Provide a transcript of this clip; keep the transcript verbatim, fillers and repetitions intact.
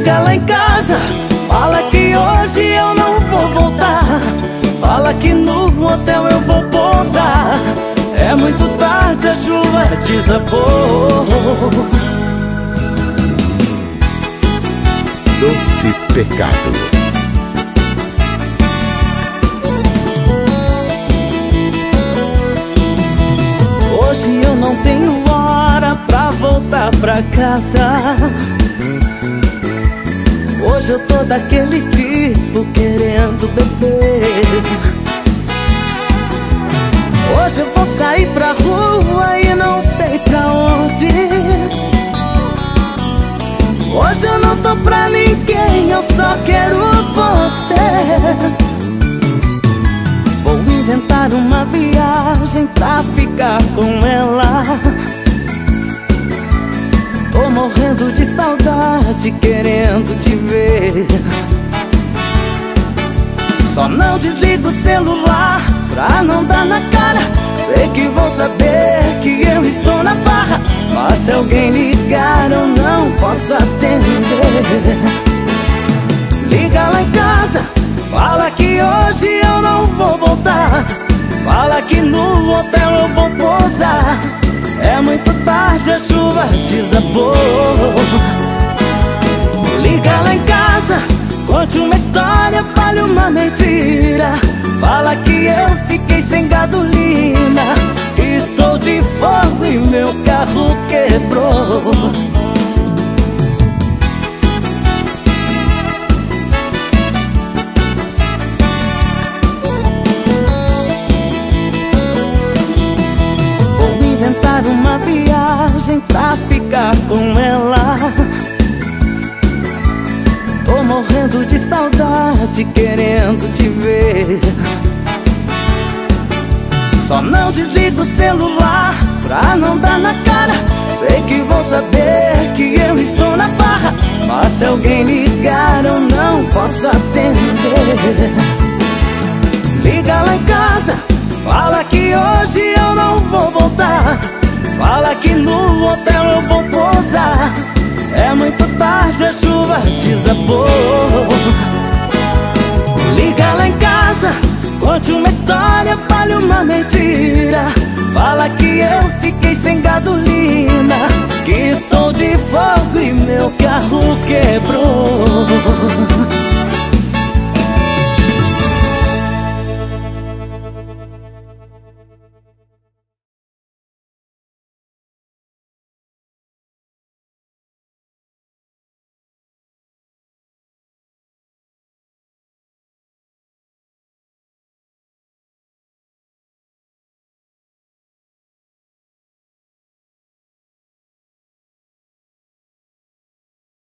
Liga lá em casa, fala que hoje eu não vou voltar. Fala que no hotel eu vou pousar. É muito tarde, a chuva desabou. Doce Pecado. Hoje eu não tenho hora pra voltar pra casa. Hoje eu tô daquele tipo querendo beber. Hoje eu vou sair pra rua e não sei pra onde. Hoje eu não tô pra ninguém, eu só quero você. Vou inventar uma viagem pra ficar com ela. Tô morrendo de saudade, querendo te ver. Só não desligo o celular pra não dar na cara. Sei que vão saber que eu estou na farra, mas se alguém ligar eu não posso atender. Liga lá em casa, fala que hoje eu não vou voltar. Fala que no hotel eu vou pousar. É muito tarde, a chuva desabou. Liga lá em casa, conte uma história, fale uma mentira. Fala que eu fiquei sem gasolina, estou de fogo e meu carro quebrou. Vou inventar uma viagem pra ficar com ela. Tô morrendo de saudade, querendo te ver. Só não desligo o celular pra não dar na cara. Sei que vão saber que eu estou na farra, mas se alguém ligar eu não posso atender. Liga lá em casa, fala que hoje eu não vou voltar. Fala que no hotel eu vou pousar. É muito tarde, a chuva desabou. Liga lá em casa, conte uma história, fale uma mentira. Fala que eu fiquei sem gasolina, que estou de fogo e meu carro quebrou.